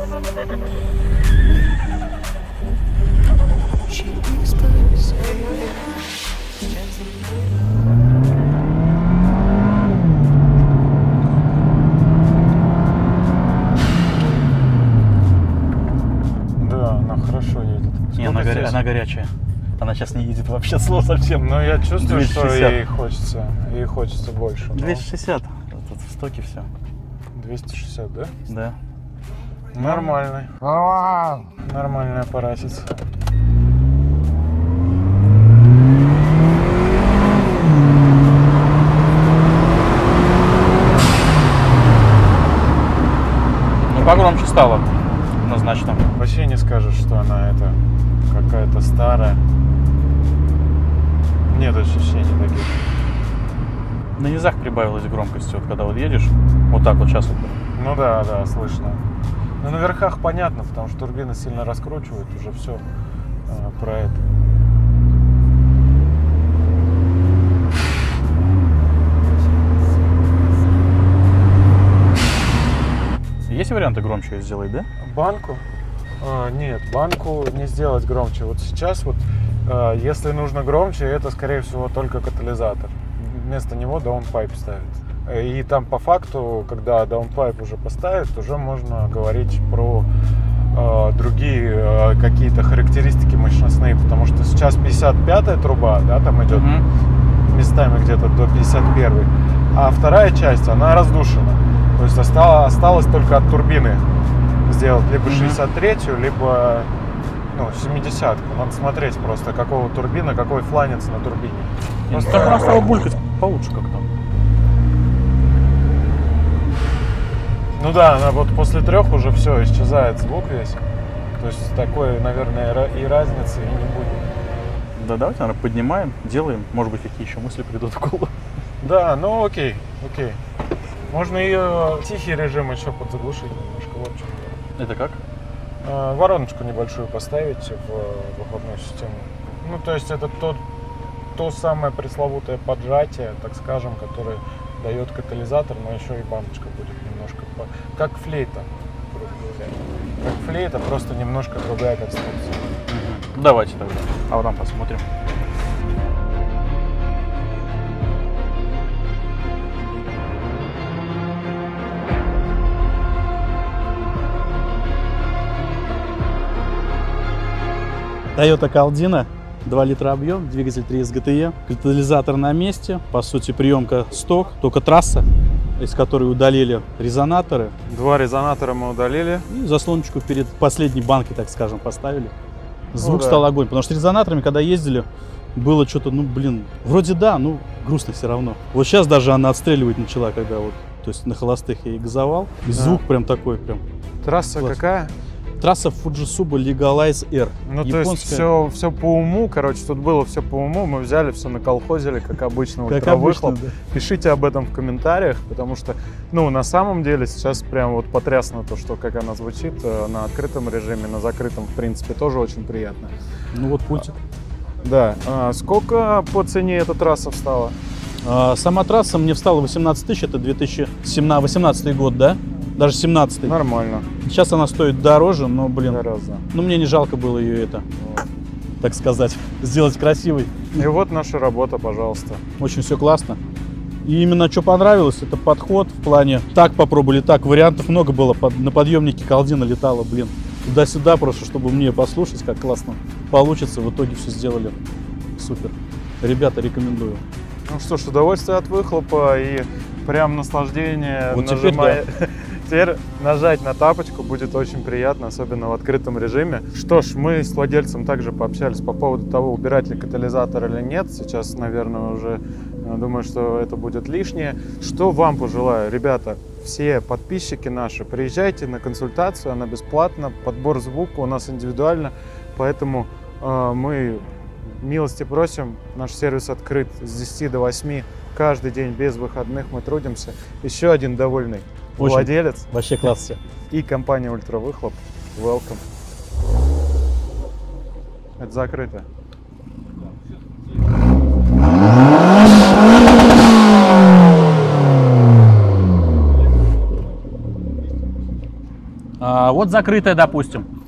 Она горячая. Она сейчас не едет вообще совсем. Но я чувствую, 260. что ей хочется больше. 260. Тут в стоке все. 260, да? Да. Нормальный. Нормальный аппаратец. Ну, погромче стало. Однозначно. Вообще не скажешь, что она это какая-то старая. Нет ощущений таких. На низах прибавилась громкости, вот когда вот едешь, вот так вот сейчас вот. Ну да, слышно. Но на верхах понятно, потому что турбины сильно раскручивают, уже все про это. Есть варианты громче сделать, да? Банку? Нет, банку не сделать громче. Вот сейчас вот, если нужно громче, это, скорее всего, только катализатор. Вместо него даунпайп ставить. И там по факту, когда даунпайп уже поставят, уже можно говорить про другие какие-то характеристики мощностные, потому что сейчас 55-я труба, да, там идет местами где-то до 51-й, а вторая часть, она раздушена. То есть осталось только от турбины сделать либо 63-ю, либо 70-ку. Надо смотреть просто, какого турбина, какой фланец на турбине. Просто так она стала булькать получше как-то. Ну да, она вот после 3 уже все, исчезает звук весь. То есть такой, наверное, и разницы и не будет. Да, давайте, наверное, поднимаем, делаем. Может быть, какие еще мысли придут в голову. Да, ну окей. Можно ее тихий режим еще подзаглушить немножко. Вот в чем дело. Это как? Вороночку небольшую поставить в выхлопную систему. Ну, то есть это то самое пресловутое поджатие, так скажем, которое дает катализатор, но еще и баночка будет немножко как флейта, грубо говоря. Как флейта, просто немножко другая конструкция. Давайте тогда. А вот там посмотрим. Toyota Caldina, 2 литра объем, двигатель 3 SGTE, катализатор на месте, по сути приемка сток, только трасса, из которой удалили резонаторы. 2 резонатора мы удалили. И заслоночку перед последней банкой, так скажем, поставили. Звук стал огонь, потому что резонаторами, когда ездили, было что-то, вроде да, грустно все равно. Вот сейчас даже она отстреливать начала, когда вот, то есть на холостых я и газовал. И звук прям такой, прям. Трасса класс. Какая? Трасса Fujitsuba Legalize R. Ну, японская. То есть все по уму, короче, тут было все по уму, мы взяли, все наколхозили, как обычно, ультравыхлоп. Да. Пишите об этом в комментариях, потому что, на самом деле, сейчас прям вот потрясно то, что как она звучит на открытом режиме, на закрытом, в принципе, тоже очень приятно. Ну вот пультик. Да. Сколько по цене эта трасса встала? Сама трасса мне встала 18 тысяч, это 2018 год, да? Даже 17-й. Нормально. Сейчас она стоит дороже, но, Гораздо. Мне не жалко было ее так сказать, сделать красивой. И вот наша работа, пожалуйста. Очень все классно. И именно что понравилось, это подход в плане так попробовали, так. Вариантов много было. На подъемнике Caldina летала, туда-сюда просто, чтобы мне послушать, как классно получится. В итоге все сделали супер. Ребята, рекомендую. Ну что ж, удовольствие от выхлопа и прям наслаждение. Вот теперь, Теперь нажать на тапочку будет очень приятно, особенно в открытом режиме. Что ж, мы с владельцем также пообщались по поводу того, убирать ли катализатор или нет. Сейчас, наверное, уже думаю, что это будет лишнее. Что вам пожелаю, ребята? Все подписчики наши, приезжайте на консультацию, она бесплатна. Подбор звука у нас индивидуально, поэтому мы милости просим. Наш сервис открыт с 10 до 8. Каждый день без выходных мы трудимся. Еще один довольный владелец. Вообще класс все. И компания Ультравыхлоп. Welcome. Это закрыто. вот закрытая, допустим.